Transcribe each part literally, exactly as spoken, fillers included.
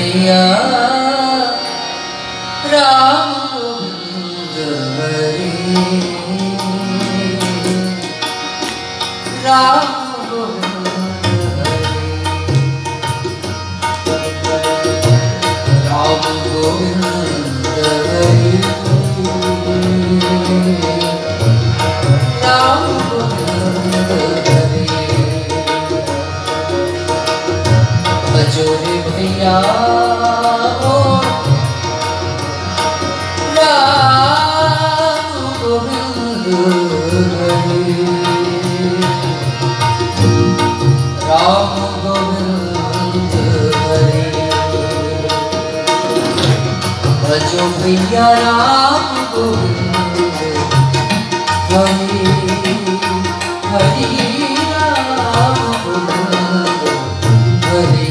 भैया राम गोविंद हरि राम गोविंद हरि राम गोविंद हरि राम गोविंद हरि भजो रे भैया राम गोविंद हरि राम गोविंद हरि भजो भैया राम गोविंद हरि हरि राम गोविंद हरि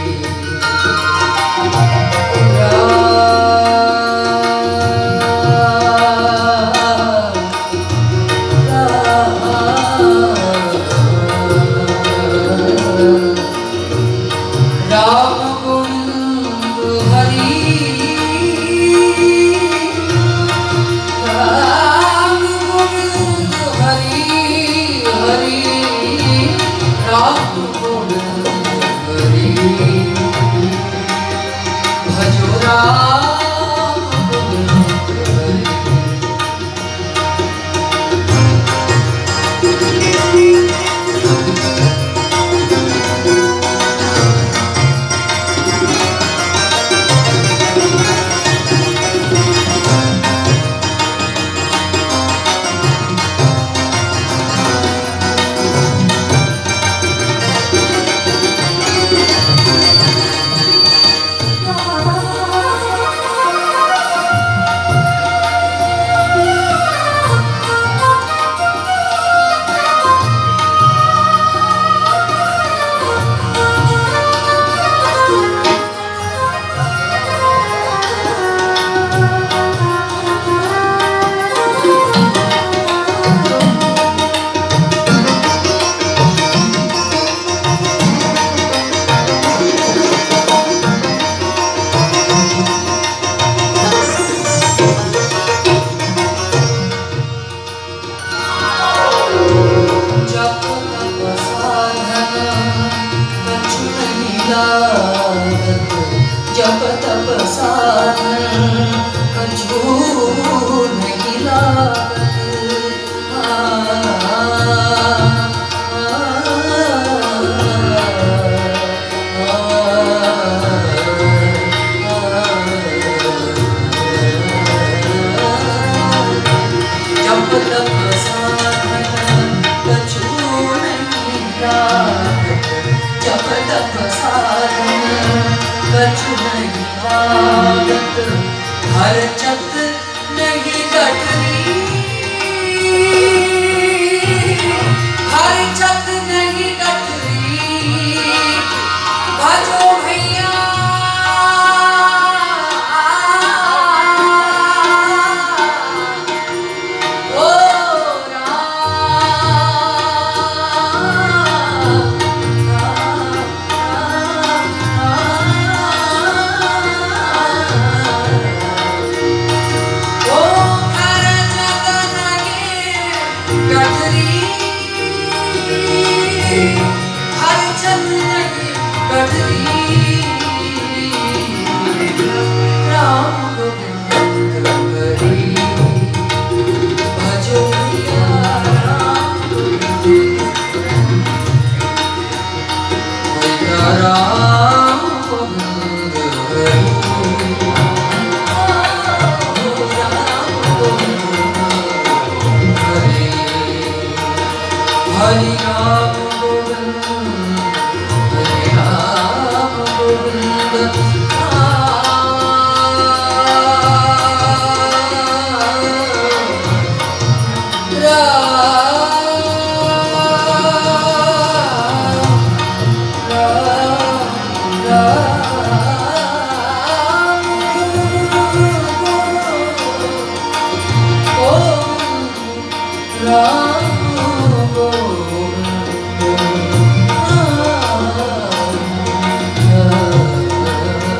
जप तप साधन कछु नहीं लागत जप तप साधन कछु नहीं लागत जप तप साधन कछु नहीं लागत हर चत नहीं कटरी हर चत नहीं कटरी भजो भैया ओ हरि राम गोविंद हरि राम गोविंद राम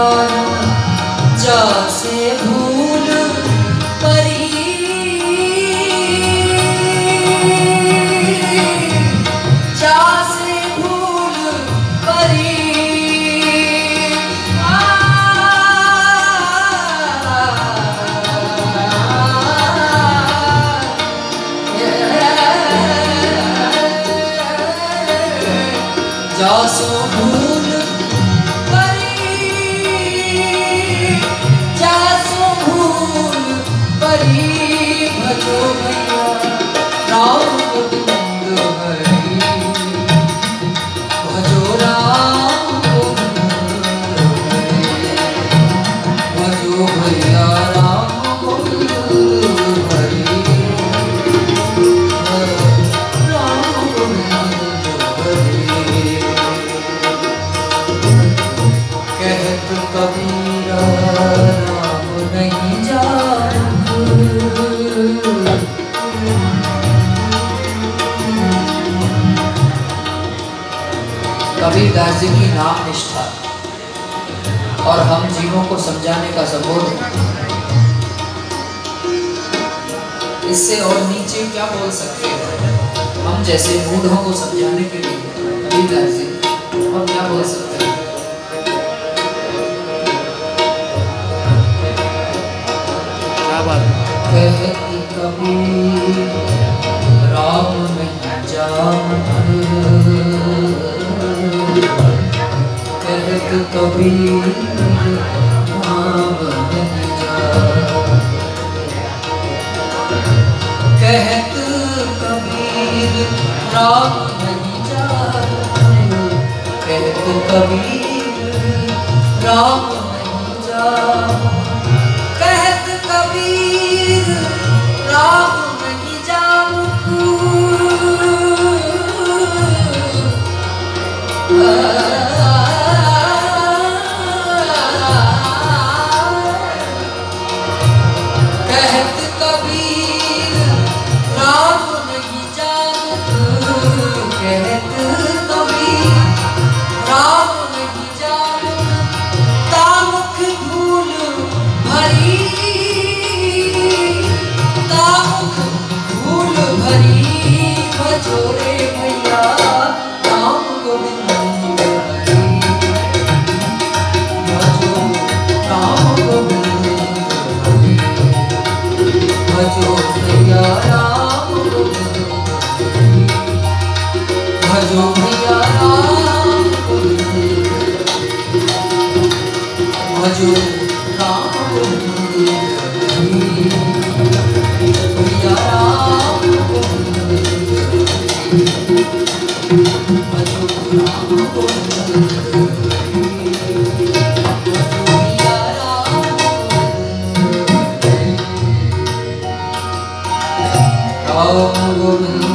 जासे भूल परी जासे भूल परी जासो भूल भजो भैया राम गोविंद हरि भजो राम गोविंद हरि भजो भैया राम गोविंद हरि राम गोविंद हरि कहत कबीरा राम नहीं जान कबीरदास जी की नाम निष्ठा और हम जीवों को समझाने का संबोध, इससे और नीचे क्या बोल सकते हैं हम जैसे मूढ़ों को समझाने के लिए कबीरदास जी हम क्या बोल सकते हैं। क्या बात कहती कबीर राम नहीं जान कहत कबीर राम नहीं जान कहत कबीर राम नहीं जान कहत कबीर राम नहीं जान कहत कबीर राम नहीं जान कहत कबीर राम नहीं जानत कहत कबीर राम नहीं जानत तामुख धूल भरी तामुख धूल भरी भजोरे भैया राम गोविंद हरि भजो राम गोविंद हरि भजो भैया राम गोविंद हरि भजो भैया राम गोविंद भजो राम गोविंद हरि भैया राम गोविंद भजो राम गोविंद भैया राम गोविंद